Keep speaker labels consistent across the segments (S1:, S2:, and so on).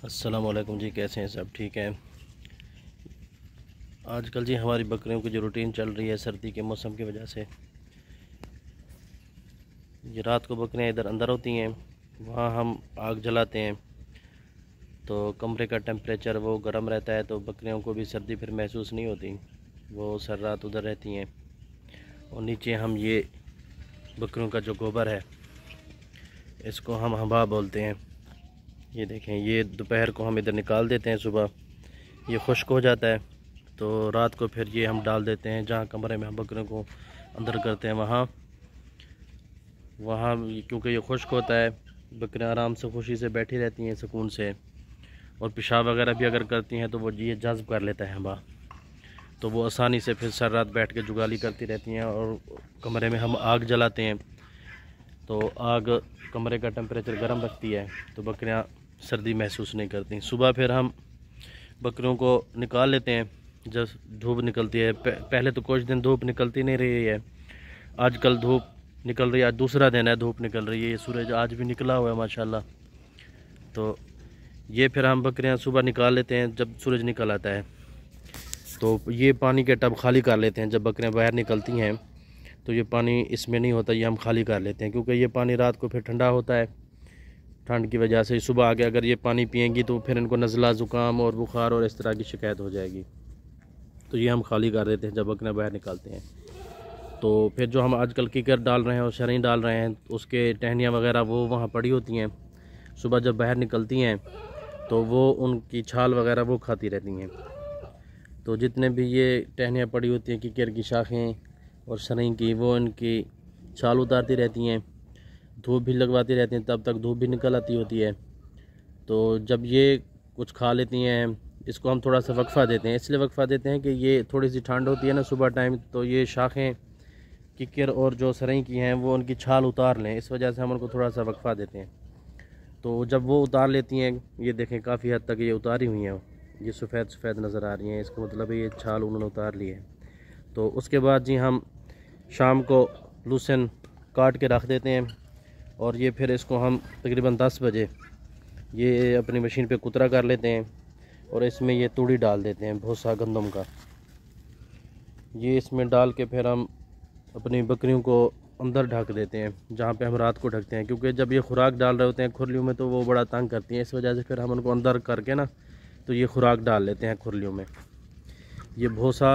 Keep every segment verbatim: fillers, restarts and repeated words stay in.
S1: अस्सलाम वालेकुम जी, कैसे हैं सब? ठीक हैं। आजकल जी हमारी बकरियों की जो रूटीन चल रही है सर्दी के मौसम की वजह से, ये रात को बकरियां इधर अंदर होती हैं, वहाँ हम आग जलाते हैं तो कमरे का टेम्परेचर वो गर्म रहता है, तो बकरियों को भी सर्दी फिर महसूस नहीं होती, वो सर रात उधर रहती हैं। और नीचे हम ये बकरियों का जो गोबर है इसको हम हवा बोलते हैं। ये देखें, ये दोपहर को हम इधर निकाल देते हैं, सुबह ये खुश्क हो जाता है तो रात को फिर ये हम डाल देते हैं जहाँ कमरे में हम बकरियों को अंदर करते हैं, वहाँ वहाँ क्योंकि ये खुश्क होता है, बकरियाँ आराम से खुशी से बैठी रहती हैं सुकून से, और पेशाब वगैरह भी अगर करती हैं तो वो ये जज़्ब कर लेता है हवा, तो वो आसानी से फिर सर रात बैठ के जुगाली करती रहती हैं। और कमरे में हम आग जलाते हैं तो आग कमरे का टेम्परेचर गर्म रखती है तो बकरियाँ सर्दी महसूस नहीं करती। सुबह फिर हम बकरियों को निकाल लेते हैं जब धूप निकलती है। पहले तो कुछ दिन धूप निकलती नहीं रही है, आजकल धूप निकल रही है, आज दूसरा दिन है धूप निकल रही है, ये सूरज आज भी निकला हुआ है माशाल्लाह। तो ये फिर हम बकरियां सुबह निकाल लेते हैं जब सूरज निकल आता है, तो ये पानी के टब खाली कर लेते हैं। जब बकरियां बाहर निकलती हैं तो ये पानी इसमें नहीं होता, ये हम खाली कर लेते हैं क्योंकि ये पानी रात को फिर ठंडा होता है, ठंड की वजह से सुबह आगे अगर ये पानी पिएंगी तो फिर इनको नज़ला ज़ुकाम और बुखार और इस तरह की शिकायत हो जाएगी, तो ये हम खाली कर देते हैं जब बकरियां बाहर निकालते हैं। तो फिर जो हम आजकल कीकर डाल रहे हैं और शरीं डाल रहे हैं, उसके टहनियाँ वगैरह वो वहाँ पड़ी होती हैं, सुबह जब बाहर निकलती हैं तो वो उनकी छाल वगैरह वो खाती रहती हैं। तो जितने भी ये टहनियाँ पड़ी होती हैं कीकर की शाखें और शरीं की, वो इनकी छाल उतारती रहती हैं, धूप भी लगवाती रहती हैं, तब तक धूप भी निकल आती होती है। तो जब ये कुछ खा लेती हैं, इसको हम थोड़ा सा वक्फ़ा देते हैं, इसलिए वक्फ़ा देते हैं कि ये थोड़ी सी ठंड होती है ना सुबह टाइम, तो ये शाखें किकर और जो सरई की हैं वो उनकी छाल उतार लें, इस वजह से हम उनको थोड़ा सा वक्फ़ा देते हैं। तो जब वो उतार लेती हैं, ये देखें काफ़ी हद तक ये उतारी हुई हैं, ये सफ़ेद सफ़ेद नज़र आ रही हैं, इसका मतलब है ये छाल उन्होंने उतार ली है। तो उसके बाद जी हम शाम को लूसन काट के रख देते हैं और ये फिर इसको हम तकरीबन दस बजे ये अपनी मशीन पे कुतरा कर लेते हैं और इसमें ये तूड़ी डाल देते हैं, भूसा गंदम का, ये इसमें डाल के फिर हम अपनी बकरियों को अंदर ढक देते हैं जहाँ पे हम रात को ढकते हैं, क्योंकि जब ये खुराक डाल रहे होते हैं खुरलियों में तो वो बड़ा तंग करती हैं, इस वजह से फिर हम उनको अंदर करके ना तो ये खुराक डाल लेते हैं खुरलियों में। ये भूसा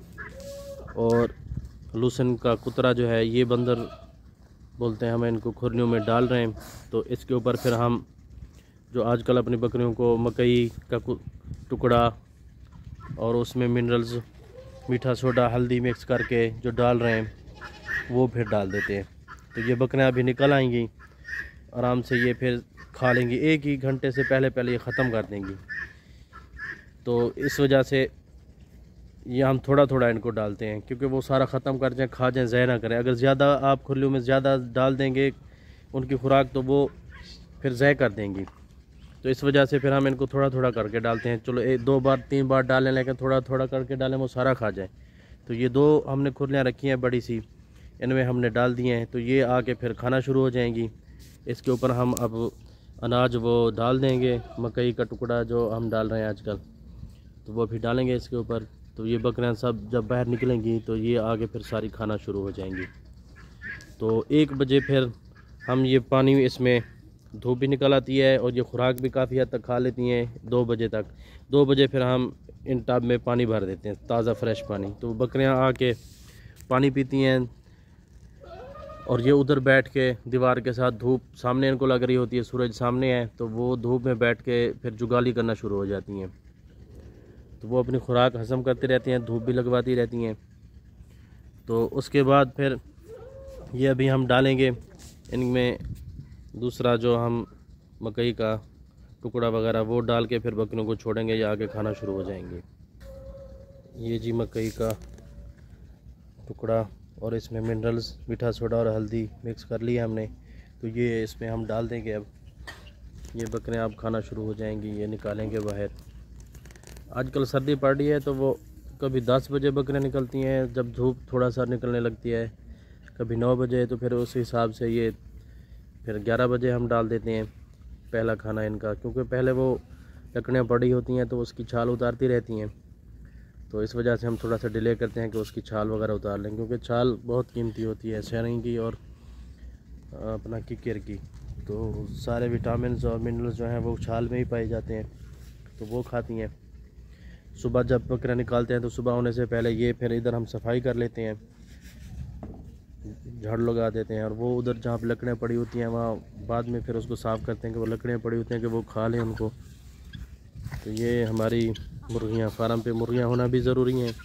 S1: और लूसन का कुतरा जो है ये बंदर बोलते हैं, हम इनको खुरलियों में डाल रहे हैं। तो इसके ऊपर फिर हम जो आजकल अपनी बकरियों को मकई का टुकड़ा और उसमें मिनरल्स, मीठा सोडा, हल्दी मिक्स करके जो डाल रहे हैं वो फिर डाल देते हैं। तो ये बकरियां अभी निकल आएंगी आराम से, ये फिर खा लेंगी, एक ही घंटे से पहले पहले ये ख़त्म कर देंगी। तो इस वजह से ये हम थोड़ा थोड़ा इनको डालते हैं क्योंकि वो सारा ख़त्म कर जाए, खा जाए, ज़ाया ना करें। अगर ज़्यादा आप खुरलियों में ज़्यादा डाल देंगे उनकी खुराक तो वो फिर ज़ाया कर देंगी, तो इस वजह से फिर हम इनको थोड़ा थोड़ा करके डालते हैं। चलो एक दो बार तीन बार डालें, लेकिन थोड़ा थोड़ा करके डालें वो सारा खा जाए। तो ये दो हमने खुरलियाँ रखी हैं बड़ी सी, इनमें हमने डाल दिए हैं, तो ये आके फिर खाना शुरू हो जाएंगी। इसके ऊपर हम अब अनाज वो डाल देंगे, मकई का टुकड़ा जो हम डाल रहे हैं आजकल, तो वो भी डालेंगे इसके ऊपर। तो ये बकरियां सब जब बाहर निकलेंगी तो ये आगे फिर सारी खाना शुरू हो जाएंगी। तो एक बजे फिर हम ये पानी, इसमें धूप भी निकल आती है और ये खुराक भी काफ़ी हद तक खा लेती हैं दो बजे तक। दो बजे फिर हम इन टब में पानी भर देते हैं, ताज़ा फ्रेश पानी, तो बकरियां आके पानी पीती हैं और ये उधर बैठ के दीवार के साथ, धूप सामने इनको लग रही होती है, सूरज सामने है, तो वो धूप में बैठ के फिर जुगाली करना शुरू हो जाती हैं। तो वो अपनी खुराक हज़म करती रहती हैं, धूप भी लगवाती रहती हैं। तो उसके बाद फिर ये अभी हम डालेंगे इनमें दूसरा जो हम मकई का टुकड़ा वगैरह वो डाल के फिर बकरियों को छोड़ेंगे, ये आगे खाना शुरू हो जाएंगे। ये जी मकई का टुकड़ा और इसमें मिनरल्स, मीठा सोडा और हल्दी मिक्स कर लिया हमने, तो ये इसमें हम डाल देंगे। अब ये बकरियां अब खाना शुरू हो जाएंगी, ये निकालेंगे बाहर। आजकल सर्दी पड़ रही है तो वो कभी दस बजे बकरियां निकलती हैं जब धूप थोड़ा सा निकलने लगती है, कभी नौ बजे, तो फिर उस हिसाब से ये फिर ग्यारह बजे हम डाल देते हैं पहला खाना इनका, क्योंकि पहले वो लकड़ियाँ पड़ी होती हैं तो उसकी छाल उतारती रहती हैं। तो इस वजह से हम थोड़ा सा डिले करते हैं कि उसकी छाल वगैरह उतार लें, क्योंकि छाल बहुत कीमती होती है शहरनी की और अपना किकर की। तो सारे विटामिन और मिनरल्स जो हैं वो छाल में ही पाए जाते हैं, तो वो खाती हैं। सुबह जब बकरा निकालते हैं तो सुबह होने से पहले ये फिर इधर हम सफाई कर लेते हैं, झाड़ू लगा देते हैं, और वो उधर जहाँ पर लकड़ियाँ पड़ी होती हैं वहाँ बाद में फिर उसको साफ़ करते हैं कि वो लकड़ियाँ पड़ी होती हैं कि वो खा लें उनको। तो ये हमारी मुर्गियाँ, फार्म पे मुर्गियाँ होना भी ज़रूरी हैं।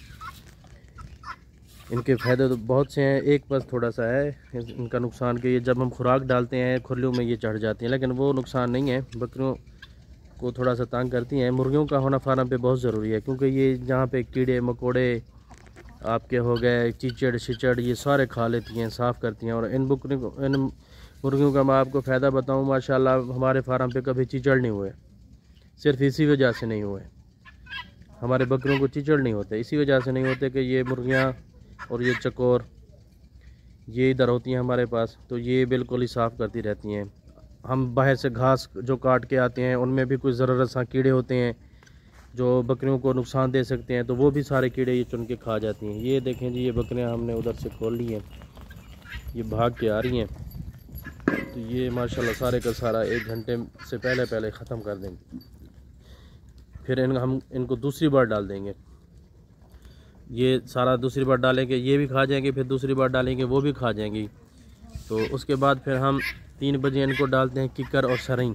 S1: इनके फ़ायदे तो बहुत से हैं, एक बस थोड़ा सा है इनका नुकसान कि ये जब हम खुराक डालते हैं खुरलियों में ये चढ़ जाती हैं, लेकिन वो नुकसान नहीं है। बकरियों को थोड़ा सा तंग करती हैं। मुर्गियों का होना फार्म पे बहुत ज़रूरी है, क्योंकि ये जहाँ पे कीड़े मकोड़े आपके हो गए, चिचड़ शिचड़, ये सारे खा लेती हैं, साफ़ करती हैं। और इन बकरियों इन मुर्गियों का मैं आपको फ़ायदा बताऊँ, माशाल्लाह हमारे फार्म पे कभी चिचड़ नहीं हुए। सिर्फ इसी वजह से नहीं हुए, हमारे बकरियों को चिचड़ नहीं होते, इसी वजह से नहीं होते कि ये मुर्गियाँ और ये चकोर ये इधर होती हैं हमारे पास, तो ये बिल्कुल ही साफ़ करती रहती हैं। हम बाहर से घास जो काट के आते हैं उनमें भी कुछ ज़रूरत सा कीड़े होते हैं जो बकरियों को नुकसान दे सकते हैं, तो वो भी सारे कीड़े ये चुन के खा जाती हैं। ये देखें जी, ये बकरियां हमने उधर से खोल ली हैं, ये भाग के आ रही हैं। तो ये माशाल्लाह सारे का सारा एक घंटे से पहले पहले ख़त्म कर देंगे। फिर इन हम इनको दूसरी बार डाल देंगे, ये सारा दूसरी बार डालेंगे, ये भी खा जाएंगे, फिर दूसरी बार डालेंगे वो भी खा जाएंगी। तो उसके बाद फिर हम तीन बजे इनको डालते हैं किकर और सरई,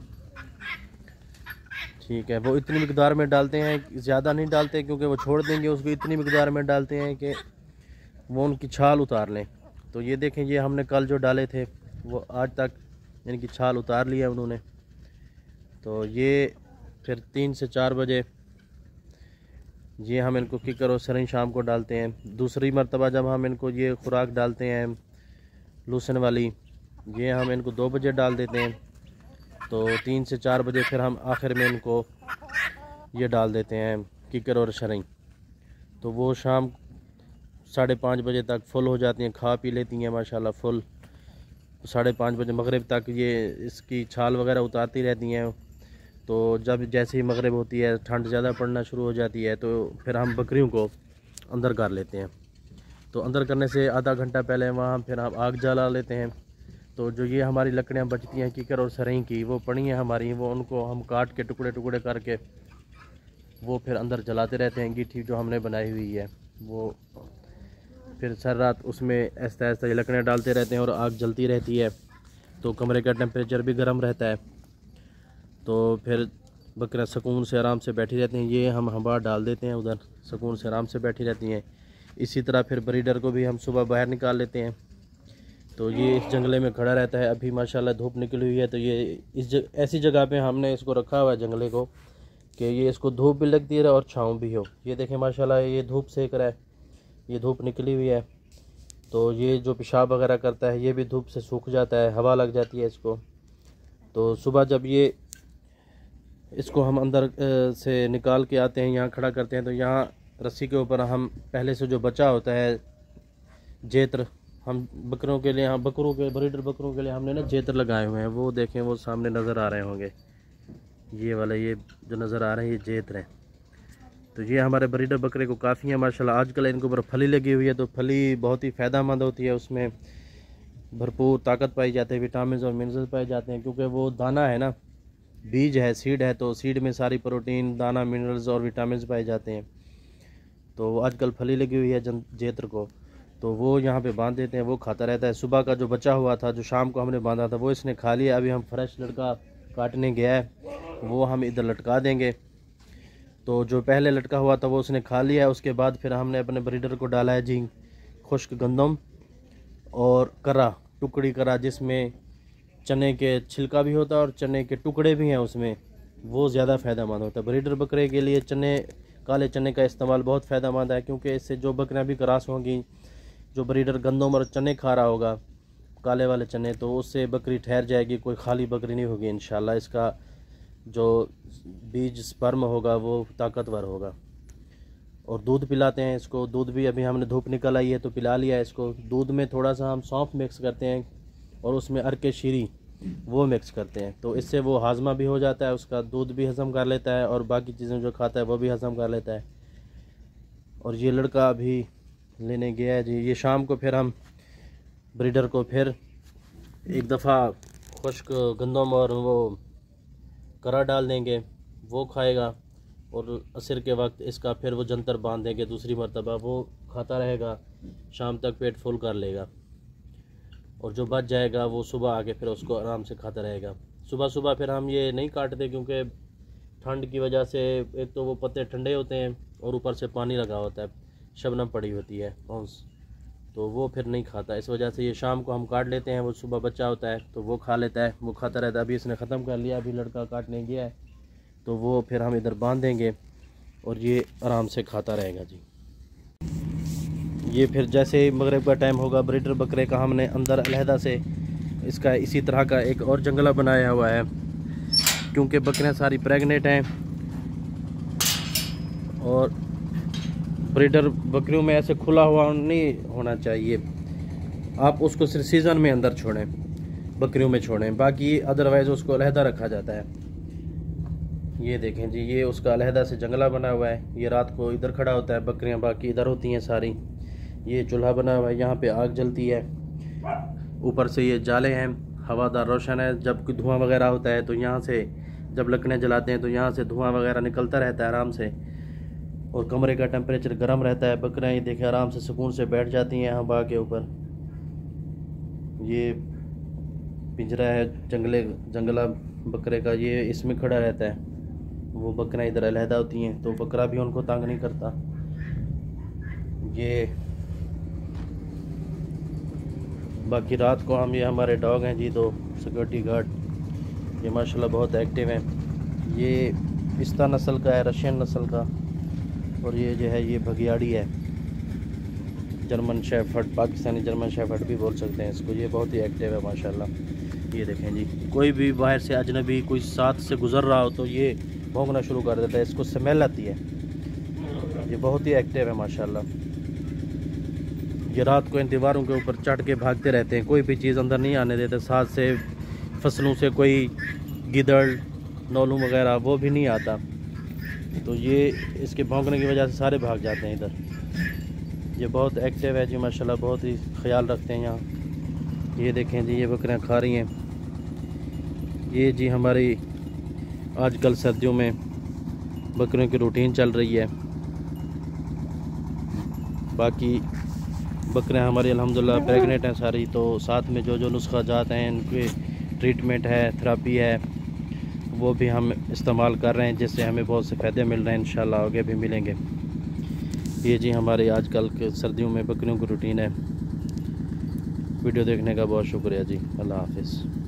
S1: ठीक है। वो इतनी मिकदार में डालते हैं, ज़्यादा नहीं डालते क्योंकि वो छोड़ देंगे उसको, इतनी मिकदार में डालते हैं कि वो उनकी छाल उतार लें। तो ये देखें, ये हमने कल जो डाले थे वो आज तक इनकी छाल उतार लिया उन्होंने। तो ये फिर तीन से चार बजे ये हम इनको किकर और सरई शाम को डालते हैं। दूसरी मरतबा जब हम इनको ये खुराक डालते हैं लूसन वाली, ये हम इनको दो बजे डाल देते हैं। तो तीन से चार बजे फिर हम आखिर में इनको ये डाल देते हैं किकर और सरई। तो वो शाम साढ़े पाँच बजे तक फुल हो जाती हैं, खा पी लेती हैं माशाल्लाह फुल। साढ़े पाँच बजे मगरिब तक ये इसकी छाल वगैरह उतारती रहती हैं। तो जब जैसे ही मगरिब होती है, ठंड ज़्यादा पड़ना शुरू हो जाती है, तो फिर हम बकरियों को अंदर कर लेते हैं। तो अंदर करने से आधा घंटा पहले वहाँ फिर हम आग जला लेते हैं। तो जो ये हमारी लकड़ियाँ बचती हैं किकर और सरई की, वो पड़ी हैं हमारी, वो उनको हम काट के टुकड़े टुकड़े करके वो फिर अंदर जलाते रहते हैं। गिट्टी जो हमने बनाई हुई है वो फिर सर रात उसमें ऐसा ऐसा लकड़ियाँ डालते रहते हैं और आग जलती रहती है। तो कमरे का टेम्परेचर भी गर्म रहता है, तो फिर बकरियाँ सुकून से आराम से बैठी रहती हैं। ये हम हवा डाल देते हैं उधर, सुकून से आराम से बैठी रहती हैं। इसी तरह फिर ब्रीडर को भी हम सुबह बाहर निकाल लेते हैं। तो ये इस जंगले में खड़ा रहता है। अभी माशाल्लाह धूप निकली हुई है, तो ये इस जग, ऐसी जगह पे हमने इसको रखा हुआ है जंगले को कि ये इसको धूप भी लगती रहे और छाँव भी हो। ये देखें माशाल्लाह ये धूप सेक रहा है, ये धूप निकली हुई है। तो ये जो पेशाब वगैरह करता है ये भी धूप से सूख जाता है, हवा लग जाती है इसको। तो सुबह जब ये इसको हम अंदर से निकाल के आते हैं, यहाँ खड़ा करते हैं, तो यहाँ रस्सी के ऊपर हम पहले से जो बचा होता है जेत्र, हम बकरों के लिए, हाँ बकरों के ब्रीडर बकरों के लिए हमने ना जेत्र लगाए हुए हैं। वो देखें, वो सामने नज़र आ रहे होंगे, ये वाला ये जो नज़र आ रहे हैं ये जेत्र हैं। तो ये हमारे ब्रीडर बकरे को काफ़ी है माशाल्लाह। आजकल इनके ऊपर फली लगी हुई है, तो फली बहुत ही फ़ायदेमंद होती है, उसमें भरपूर ताकत पाई जाती है, विटामिन और मिनरल्स पाए जाते हैं। क्योंकि वो दाना है ना, बीज है, सीड है, तो सीड में सारी प्रोटीन, दाना, मिनरल्स और विटामिन पाए जाते हैं। तो आजकल फली लगी हुई है जेत्र को, तो वो यहाँ पे बांध देते हैं, वो खाता रहता है। सुबह का जो बचा हुआ था, जो शाम को हमने बांधा था, वो इसने खा लिया। अभी हम फ्रेश लड़का काटने गया है, वो हम इधर लटका देंगे। तो जो पहले लटका हुआ था वो उसने खा लिया है। उसके बाद फिर हमने अपने ब्रीडर को डाला है जी खुश्क गंदम और करा, टुकड़ी करा, जिसमें चने के छिलका भी होता है और चने के टुकड़े भी हैं उसमें, वो ज़्यादा फ़ायदेमंद होता है। ब्रीडर बकरे के लिए चने, काले चने का इस्तेमाल बहुत फ़ायदेमंद है, क्योंकि इससे जो बकरियां भी क्रॉस होंगी, जो ब्रीडर गंदम और चने खा रहा होगा, काले वाले चने, तो उससे बकरी ठहर जाएगी, कोई खाली बकरी नहीं होगी इंशाल्लाह। इसका जो बीज स्पर्म होगा वो ताकतवर होगा। और दूध पिलाते हैं इसको, दूध भी अभी हमने धूप निकल आई है तो पिला लिया है इसको। दूध में थोड़ा सा हम सौंफ मिक्स करते हैं और उसमें अर्के शीरी वो मिक्स करते हैं। तो इससे वो हाजमा भी हो जाता है, उसका दूध भी हज़म कर लेता है और बाकी चीज़ें जो खाता है वो भी हज़म कर लेता है। और ये लड़का अभी लेने गया है जी। ये शाम को फिर हम ब्रीडर को फिर एक दफ़ा खुश्क गंदम और वो करा डाल देंगे, वो खाएगा। और असर के वक्त इसका फिर वो जंतर बांध देंगे दूसरी मरतबा, वो खाता रहेगा, शाम तक पेट फुल कर लेगा। और जो बच जाएगा वो सुबह आके फिर उसको आराम से खाता रहेगा। सुबह सुबह फिर हम ये नहीं काटते क्योंकि ठंड की वजह से एक तो वो पत्ते ठंडे होते हैं और ऊपर से पानी लगा होता है, शबनम पड़ी होती है औंस, तो वो फिर नहीं खाता। इस वजह से ये शाम को हम काट लेते हैं, वो सुबह बच्चा होता है तो वो खा लेता है, वो खाता रहता है। अभी इसने ख़त्म कर लिया, अभी लड़का काटने गया है तो वो फिर हम इधर बांध देंगे और ये आराम से खाता रहेगा जी। ये फिर जैसे ही मगरिब का टाइम होगा, ब्रीडर बकरे का हमने अंदर अलहदा से इसका इसी तरह का एक और जंगला बनाया हुआ है, क्योंकि बकरियां सारी प्रेग्नेंट हैं और ब्रीडर बकरियों में ऐसे खुला हुआ नहीं होना चाहिए। आप उसको सिर्फ सीज़न में अंदर छोड़ें, बकरियों में छोड़ें, बाकी अदरवाइज़ उसको अलहदा रखा जाता है। ये देखें जी, ये उसका अलहदा से जंगला बना हुआ है। ये रात को इधर खड़ा होता है, बकरियां बाकी इधर होती हैं सारी। ये चूल्हा बना हुआ है, यहाँ पे आग जलती है, ऊपर से ये जाले हैं, हवादार रोशन है। जब कोई धुआं वगैरह होता है तो यहाँ से जब लकड़ियाँ जलाते हैं तो यहाँ से धुआं वगैरह निकलता रहता है आराम से, और कमरे का टेम्परेचर गर्म रहता है। बकरियाँ ये देखें आराम से सुकून से बैठ जाती हैं यहाँ बाग के ऊपर। ये पिंजरा है जंगले जंगला बकरे का, ये इसमें खड़ा रहता है। वो बकरियाँ इधर अलहदा होती हैं तो बकरा भी उनको तंग नहीं करता। ये बाकी रात को हम, ये हमारे डॉग हैं जी, दो सिक्योरिटी गार्ड, ये माशाल्लाह बहुत एक्टिव हैं। ये पिस्ता नस्ल का है, रशियन नस्ल का, और ये जो है ये भगियाड़ी है, German shepherd, Pakistani German shepherd भी बोल सकते हैं इसको। ये बहुत ही एक्टिव है माशाल्लाह। ये देखें जी, कोई भी बाहर से अजनबी कोई साथ से गुजर रहा हो तो ये भौंकना शुरू कर देता है, इसको स्मेल आती है। ये बहुत ही एक्टिव है माशाल्लाह। ये रात को इन दीवारों के ऊपर चढ़ के भागते रहते हैं, कोई भी चीज़ अंदर नहीं आने देते। साथ से फसलों से कोई गिदड़ नौलू वगैरह वो भी नहीं आता, तो ये इसके भौंकने की वजह से सारे भाग जाते हैं इधर। ये बहुत एक्टिव है जी माशाल्लाह, बहुत ही ख्याल रखते हैं यहाँ। ये देखें जी, ये बकरियाँ खा रही हैं। ये जी हमारी आजकल सर्दियों में बकरियों की रूटीन चल रही है। बाकी बकरियां हमारी अल्हम्दुलिल्लाह प्रेग्नेंट हैं सारी, तो साथ में जो जो नुस्खा जात हैं, इनके ट्रीटमेंट है, थेरेपी है, वो भी हम इस्तेमाल कर रहे हैं, जिससे हमें बहुत से फ़ायदे मिल रहे हैं, इंशाल्लाह आगे भी मिलेंगे। ये जी हमारे आजकल के सर्दियों में बकरियों की रूटीन है। वीडियो देखने का बहुत शुक्रिया जी, अल्लाह हाफ़िज़।